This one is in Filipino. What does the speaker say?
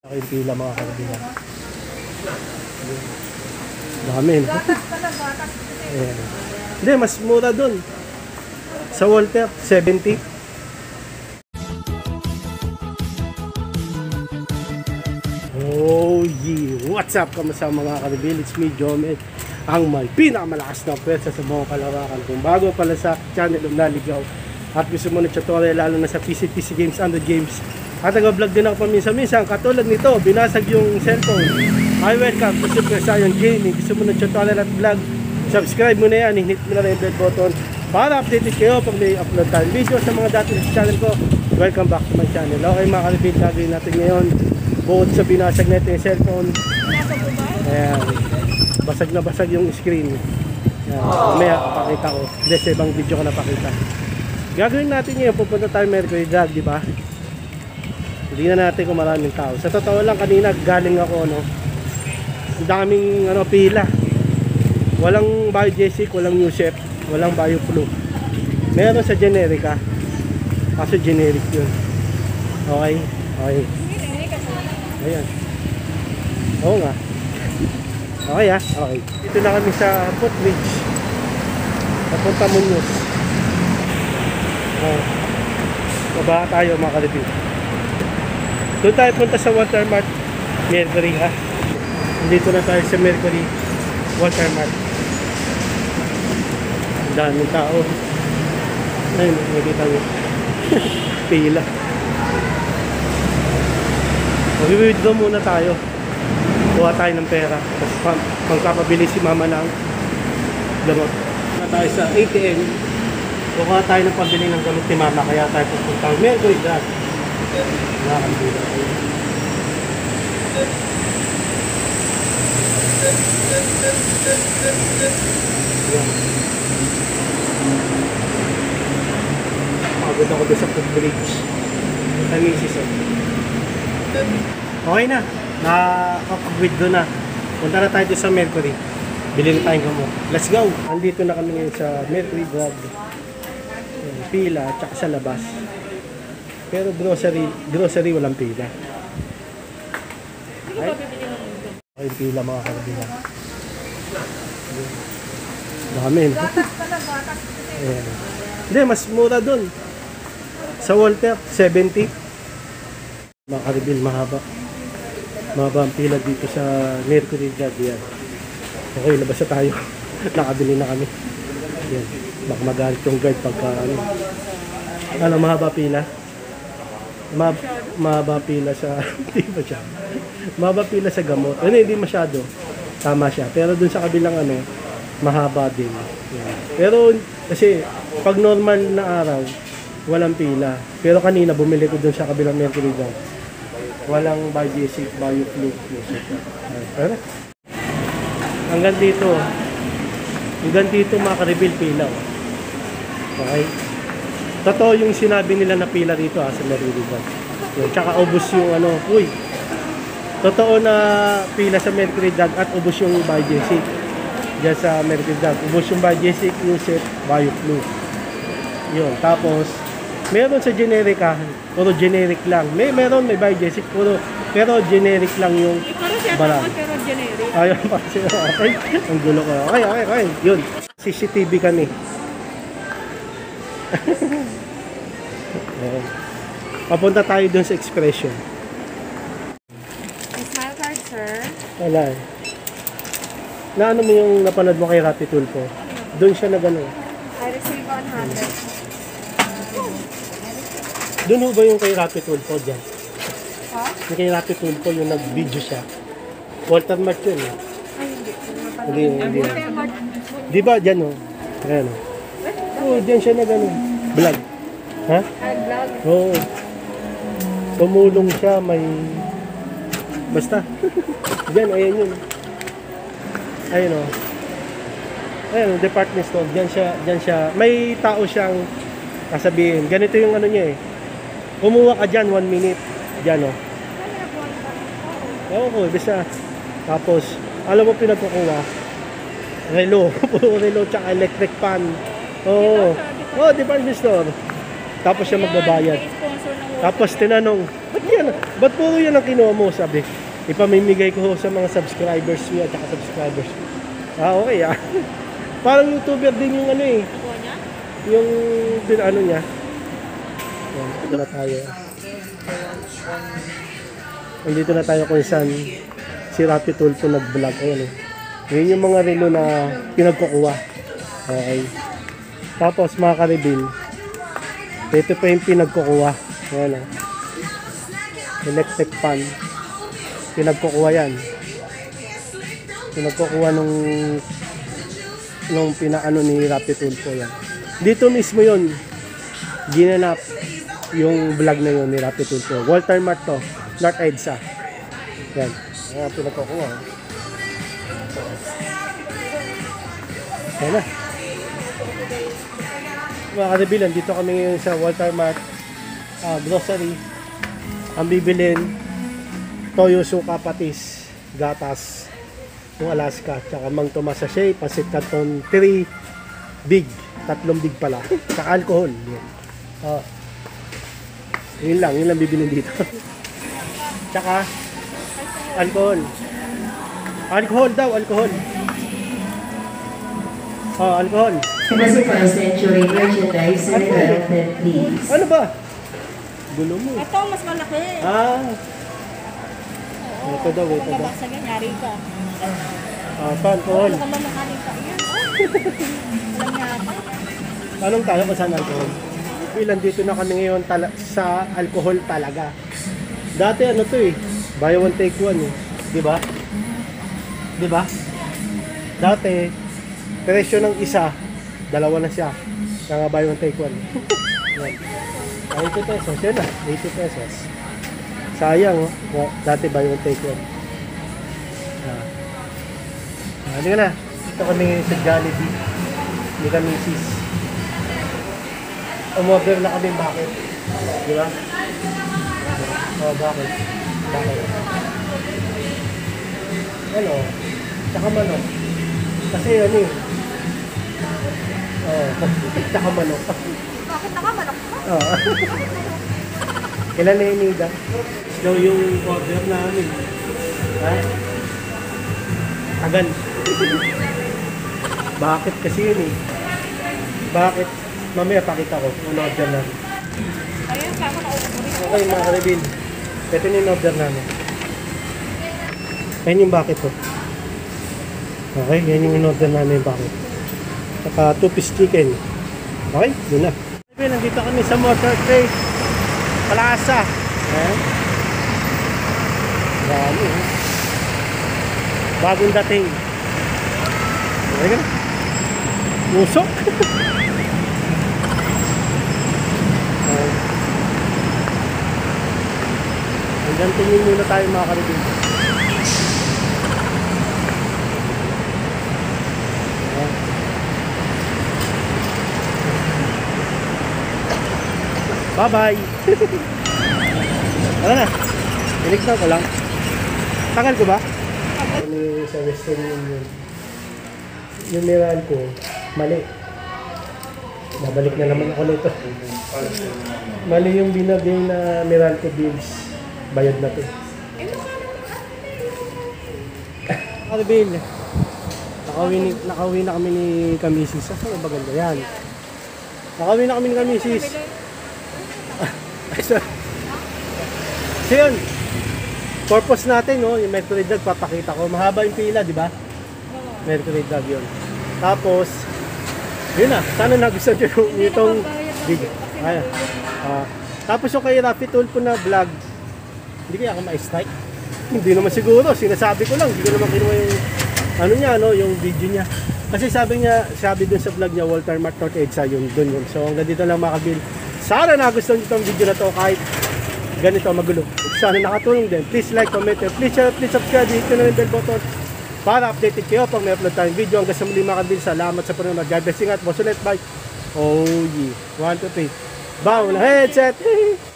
Yung pila mga kaibigan. Dami. Ayan. Hindi, mas mura dun. Sa Walter, 70. Oh yeah! What's up? Kamusta mga kaibigan? It's me, Jomed. Ang may pinakamalakas na pwersa sa buong Kalawakan. Kung bago pala sa channel ng Naligaw at gusto mo ng tutorial lalo na sa PC Games, Android Games, at nag-vlog din ako paminsan-minsan katulad nito, binasag yung cellphone. Hi, welcome to Super Saiyan Gaming. Gusto mo ng tutorial at vlog, subscribe mo na yan, hit mo na rin yung bell button para updated kayo pag may upload tayong video sa mga dati sa channel ko. Welcome back to my channel. Okay mga kalibig, gagawin natin ngayon bukod sa binasag natin yung cellphone. Ayan, basag na basag yung screen. Ayan, mamaya papakita ko. Hindi, sa ibang video ko napakita. Gagawin natin ngayon, pupunta tayo Mercury Drug, di ba? Hindi na natin kung maraming tao. Sa totoo lang, kanina galing ako, no? Ang daming pila. Walang Biogesic, walang Newsep, walang BioFlu. Meron sa Generica. Kaso generic yun. Okay? Okay. Ayan. Oo nga. Okay ah. Okay. Dito na kami sa footbridge. Papunta Muñoz. Baba tayo mga kalibig. Doon tayo punta sa Watermart Mercury ha. Dito na tayo sa Mercury Watermart. Ang daming tao. Ayun, nakikita nyo. Pila. Mag-withdraw muna tayo. Kuha tayo ng pera. Tapos magpapabili si mama ng gamot. Na tayo sa ATM. Kuha tayo ng pabili ng gamot ni mama. Kaya tayo pupuntang Mercury Drug. Nakakambila. Yan. Pagod ako doon sa footbridge. Tamisis oh. Okay na. Nakakapag-withdraw na. Punta na tayo doon sa Mercury. Bilhin na tayong gamot. Let's go! Andito na kami ngayon sa Mercury Drug. Pila, tsaka sa labas. Pero grocery walang pila. Ay, okay, pila mga kaibigan. Dami. Ayan. Hindi, mas mura dun. Sa Walter, 70. Mga kaibigan, mahaba. Mahaba ang pila dito sa Mercury Drug. Yan. Okay, labas na tayo. Nakabili na kami. Yan. Baka magalit yung guard pagka mahaba pila. Mahaba pila sa hindi ba siya? Mahaba pila sa gamot. Hindi masyado. Tama siya. Pero dun sa kabilang mahaba din. Yan. Pero kasi pag normal na araw, walang pila. Pero kanina bumili ko dun sa kabilang Mercury Drug. Walang Biogesic, BioFlu. Pero hanggang dito mga ka-reveal pila. Okay? Totoo yung sinabi nila na pila dito sa Mercury Drug. Tsaka ubos yung uy. Totoo na pila sa Mercury Drug at ubos yung Biogesic. Diyan sa Mercury Drug. Ubos yung Biogesic, Newsep, BioFlu. Yun. Tapos, meron sa Generica, puro generic lang. Meron may Biogesic, pero generic lang yung barang. Pero generic. Ayun pa siya. Okay. Ang gulo ko. Okay. Yun. CCTV kami. Papunta tayo dun sa Expression. Smile card, sir. Wala eh. Naano mo yung napanood mo kay Rapi Tulfo? Doon siya na gano'n. I receive 100. Doon ho ba yung kay Rapi Tulfo dyan? Ha? Yung kay Rapi Tulfo yung nag-video siya. Walter Mart yun eh. Ay, hindi. Hindi. Di ba dyan o? Ayan o. Oo, dyan siya na gano'n. Vlog. Ha? Vlog. Oo. Tumulong siya, may... Basta. Diyan, ayan yun. Ayun o. Ayun, department store. Diyan siya. May tao siyang kasabihin. Ganito yung niya eh. Kumuha ka dyan, 1 minute. Diyan o. Oo ko, basta. Tapos, alam mo pinagkukuha? Relo. Puro relo, tsaka electric fan. Oo, department store. Tapos siya magbabayad. Tapos tinanong, ba't yan? Ba't puro yan ang kinuha mo? Sabi, ipamimigay ko sa mga subscribers niya at saka subscribers ko. Okay ah. Parang YouTuber din yung ano eh. Nakuha niya? Yung ano niya. Yan, ito na tayo. Nandito na tayo kung saan si Rapi Tulfo nag-vlog. Ayan eh. Yun yung mga relo na pinagkukuha. Okay. Tapos mga karibin, ito pa yung pinagkukuha. Ayan o. Electric fan. Pinagkukuha yan. Pinagkukuha nung pinaano ni Rapi Tulfo yan. Dito mismo yun. Ginanap yung vlog na yun ni Rapi Tulfo. Walter Mart to. North EDSA. Yan. Ayan pinagkukuha. Ayan na. Mga kanabilan, dito kami ngayon sa Walter Mart grocery. Ang bibilin, toyo, suka, patis, gatas, yung Alaska, tsaka Mang Tomas sachet, pasit canton 3 big, 3 big pala, tsaka alcohol. Yan. Yun lang bibilin dito. Tsaka alcohol. Alcohol daw, alcohol. Alcohol. 21st century merchandise and development, please. Ano ba? Gulo mo. Ito, mas malaki. Ito daw, ito daw. Pagkabaksa niya, yari ka. Ito, alcohol. Ano ka mamakaling ka? Yan. Alam niya ako. Anong tayo kung saan alcohol? Ilan dito na kami ngayon sa alcohol talaga. Dati ano to eh, buy one take one eh. Di ba? Di ba? Dati, presyo ng isa, dalawa na siya. Kaya nga buy one take one. Yan. 80 pesos, yun na, 80 pesos. Sayang oh, dati buy one take one. Hindi ka na, dito kami sa Jollibee. Hindi kami sis. Umorder na kami, bakit? Di ba? Bakit? Bakit? Ano? Tsaka manok. Kasi ano eh. Tsaka manok. Bakit nakamanok ka? Kailan na inida? Daw yung order namin. Ha? Tagal. Bakit kasi yun eh? Bakit? Mamaya pakita ko kung order namin. Ayun, kaya ako Okay mga karibin. Ito na yung order namin. Ayan yung bakit to. Okay, yan yung in-order namin yung bakit. Saka 2-piece chicken. Okay, yun na. Nandito kami sa Motor Trade Plaza. Ayan. Dami eh. Bagong dating. Okay ka na. Usok. Hanggang tingin muna tayo mga karibin. Bye-bye! Ano na? Iniktan ko lang. Tagal ko ba? Ano sa Western Union? Yung meron ko, mali. Babalik na naman ako nito. Mali yung binagay na Meralco bills. Bayad na to. Karibin, nakauwi na kami ni Kamisis. Saan ba ganda? Yan. Nakauwi na kami ni Kamisis. So yun, purpose natin, no, yung Mercury Drug, papakita ko. Mahaba yung pila, di ba? Mercury Drug yun. Tapos, yun na, sana nagustuhan nyo itong video. Tapos yung kay Rapi Tulfo na vlog, hindi kaya ako ma-strike? Hindi naman siguro, sinasabi ko lang, hindi ko naman kinuha yung ano niya, no, yung video niya. Kasi sabi dun sa vlog niya, Walter Mart North EDSA, yun, dun yun. So hanggang dito lang mga kabil. Sana nagustuhan nyo itong video na to kahit ganito magulo. Sana nakatulong din. Please like, comment, and please share, please subscribe, hit nyo na yung bell button para updated kayo pag may upload tayong video. Hanggang sa muli mga kabil, salamat sa panonood. God bless, ingat, boss ulit, bye. Oh yeah, 1, 2, 3. Bow na headset.